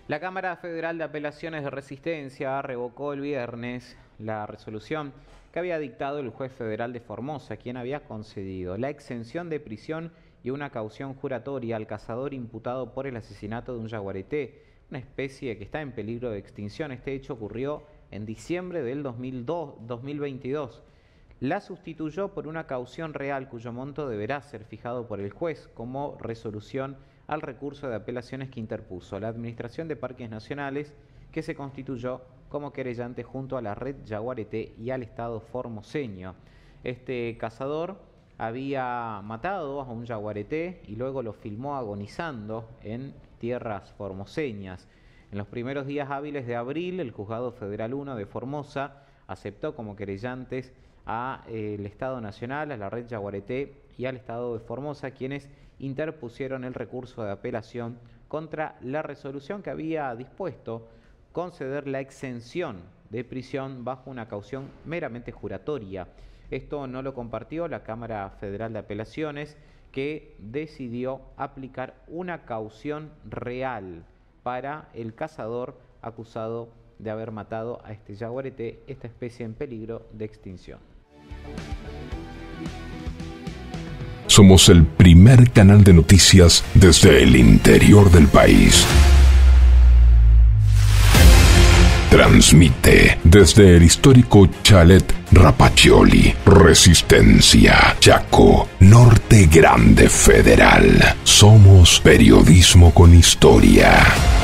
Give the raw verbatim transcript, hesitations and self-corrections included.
La Cámara Federal de Apelaciones de Resistencia revocó el viernes la resolución que había dictado el juez federal de Formosa, quien había concedido la exención de prisión y una caución juratoria al cazador imputado por el asesinato de un yaguareté, una especie que está en peligro de extinción. Este hecho ocurrió en diciembre del dos mil veintidós. La sustituyó por una caución real cuyo monto deberá ser fijado por el juez como resolución al recurso de apelaciones que interpuso la Administración de Parques Nacionales, que se constituyó como querellante junto a la Red Yaguareté y al Estado formoseño. Este cazador había matado a un yaguareté y luego lo filmó agonizando en tierras formoseñas. En los primeros días hábiles de abril, el Juzgado Federal uno de Formosa aceptó como querellantes a eh, el Estado Nacional, a la Red Yaguareté y al Estado de Formosa, quienes interpusieron el recurso de apelación contra la resolución que había dispuesto conceder la exención de prisión bajo una caución meramente juratoria. Esto no lo compartió la Cámara Federal de Apelaciones, que decidió aplicar una caución real para el cazador acusado de haber matado a este yaguareté, esta especie en peligro de extinción. Somos el primer canal de noticias desde el interior del país. Transmite desde el histórico Chalet Rapaccioli, Resistencia, Chaco, Norte Grande Federal. Somos periodismo con historia.